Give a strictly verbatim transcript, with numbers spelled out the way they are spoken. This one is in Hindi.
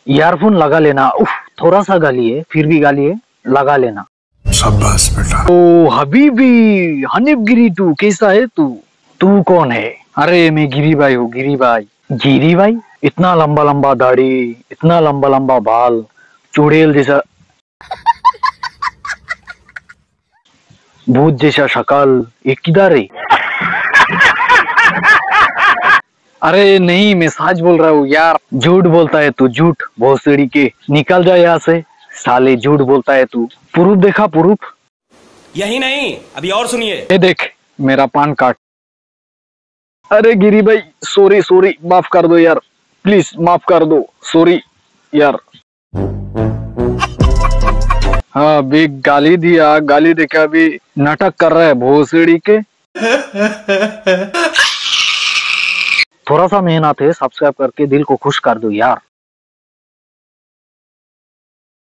ईयरफोन लगा लेना। उफ, थोड़ा सा गाली है, फिर भी गाली है, लगा लेना। शाबाश बेटा। ओ हबीबी, हनीफ गिरी टू, कैसा है तू? तू कौन है? अरे मैं गिरी भाई हूँ, गिरी भाई। गिरी भाई? इतना लंबा लंबा दाढ़ी, इतना लंबा लंबा बाल, चुड़ैल जैसा, भूत जैसा शक्ल, ये किधर है? अरे नहीं, मैं सच बोल रहा हूँ यार। झूठ बोलता है तू, झूठ भोसड़ी के, निकल जा यहाँ से साले, झूठ बोलता है तू। प्रूफ देखा, प्रूफ? यही नहीं, अभी और सुनिए। ये देख मेरा पान कार्ड। अरे गिरी भाई, सॉरी सॉरी, माफ कर दो यार, प्लीज माफ कर दो, सॉरी यार। हाँ भी गाली दिया, गाली देखा, भी नाटक कर रहा है भोसड़ी के। थोड़ा सा मेहनत है, सब्सक्राइब करके दिल को खुश कर दो यार।